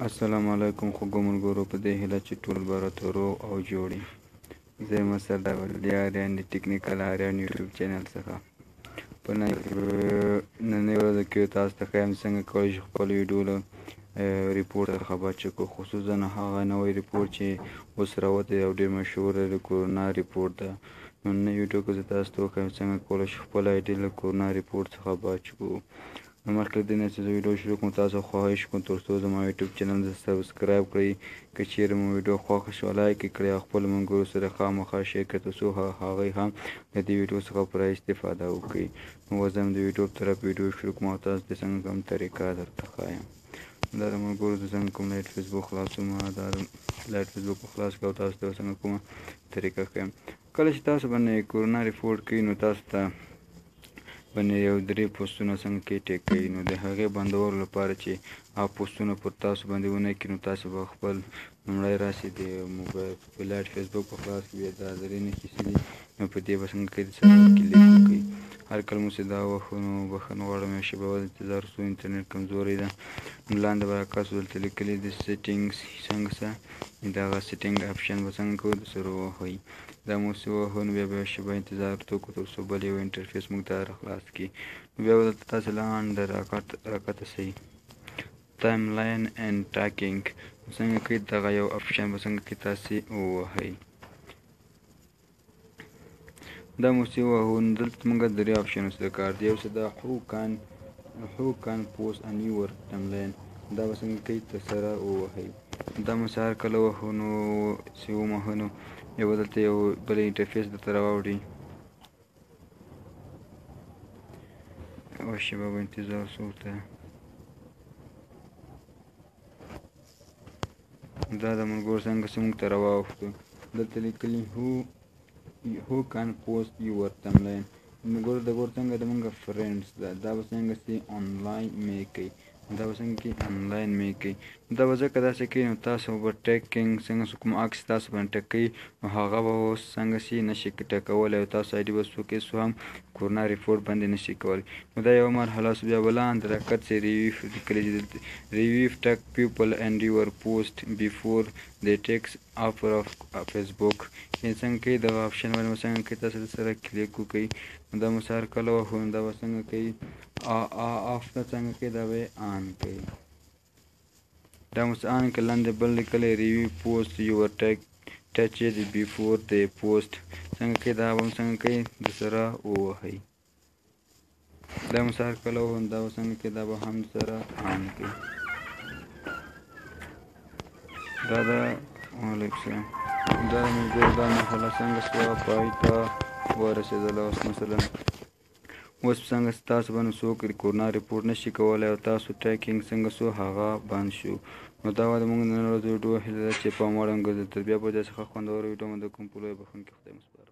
السلام علیکم خوږو ملګرو، په دې هیله چې ټول به راته روغ او جوړ یې. زه یم سردار ولی آریان د ټیکنیکل آریان یوټیوب چینل څخه. په نننۍ ورځ کې تاسو ته ښیم څنګه کولی شو خپل ویډیو له ریپورټ څخه بچ کړو، خصوصا هغه نوی ریپورټ چې اوس راوتی او ډېر مشهور دی، د کورونا ریپورټ ده. نننۍ ویډیو کې زه تاسو ته وښیم څنګه کولی شو خپل آیډي له کورونا ریپورټ څخه بچ کړو. نو مخکې له دې نه چې زه ویډیو شروع کړم، تاسو خواهش کوم تر څو زما یوټیوب چینل سبسکرایب کړئ. که چیرې مو ویډیو خوښه شوه لایک یې کړئ او خپلو ملګرو سره خامخا شیر کړئ تر څو هغوی هم د دې ویډیو څخه پوره استفاده وکړي. نو اوس هم د یوټیوب طرف ویډیو شروع کوم او تاسو ته څنګه کوم طریقه درته ښایم. دا د ملګرو زه څنګه کوم لایټ فیسبوک خلاصوم، دا لایټ فیسبوک خلاص کړه او تاسو ته څنګه کومه طریقه ښیم. کله چې تاسو باندې کورونا ریپورټ کوي نو تاسو ته باندې یو 3 پوسټونه څنګه کې ټیک کوي. نو د هغې بندولو لپاره چې هغه پوسټونه پر تاسو باندې ونه کړي نو تاسو به خپل لومړی راسي د موبایل په لایټ فیسبوک په خلاص کې بیا دا درې نښې چې دي نو په دې به څنګه کوي سره کلیک وکړئ. هر کله مو چې دا وښو نو بښنه غواړم یو شېبه به انتظار وسو، انټرنیټ کمزوری ده. نو لاندې به تاسو دلته لیکلي د سیټینګس څنګه څه دغه سیټینګ اپشن به څنګه کوو سره ووهئ. دا مو چې ووهو نو بیا به یو شېبه انتظار وکړو تر څو بل یو انټرفیس موږ ته راخلاص کړي. نو بیا به دلته تاسې لاندې راکښته سئ، ټایم لاین اینډ ټاکنګ څنګه کوي دغه یو اپشن به څنګه کوي تاسې ووهئ. دا مو چې ووهو نو دلته موږ 3 اپشن څه کار دی. یو څه دا هو کان پوسټ ان یور ټایم لاین، دا به څنګه کوي سره ووهئ. دا مو چې هر کله ووهو نو چې وموهو نو بیا به دلته یو بل انټرفیس درته راوړي. یوه شېبه به انتظار وسو ورته. دا د ملګرو څنګه چې موږ ته راواوښتو، دلته لیکلي هو کان پوسټ یور ټایم لاین. ملګرو د ګور څنګه د موږ فرینډس ده، دا به څنګه چې آنلاین مې کوي، دا به څنګه کوي آنلاین مې کوي. دا به ځکه داسې کوي نو تاسو به ټیکنګ څنګه چې کوم عکس تاسو باندې ټک کوي نو هغه به اوس څنګه چې نشي ټکولی او تاسو آیډي به څوک هېڅ هم کورونا ریپورټ باندې نشي کولی. نو دا یوه مرحله سو. بیا به لاندې راکښته سئ، ریویو ټک پیپل اینډ یور پوسټ بیفور دی ټیکس آفر آف فیسبوک، یعنې څنګه کوي دغه اپشن باندې به څنګه کوي تاسو سره کلیک وکړئ. نو دا مو چې هر کله ووهو نو دا به څنګه کوي آف ته څنګه کوي دا به یې آن کوي. دا مو چې آن کړه لاندې بل لیکلی ریویو پوسټ یور ټچ بیفور دی پوسټ څنګه کوي دا به هم څنګه کوي د سره ووهئ. دا مو چې هر کله ووهو نو دا به څنګه کوي دا به هم سره آن کوي. دا د وعلیکم السلام دا د ملګرو دا مرحله څنګه شوه پای ته ورسېدله. اوس مثلا اوس څنګه ستاسو باندې څوک کورونا ریپورټ نشي کولی او تاسو ټریکینګ څنګه شو هغه بند شو. نو دا وه د موږ د نن ورځې ویډیو. هیله ده چې پام وړ وګرځېد. تر بیا به داسې ښه خوندوره ویډیو مو د کوم په لویه بښونکي خدای مو سپارم.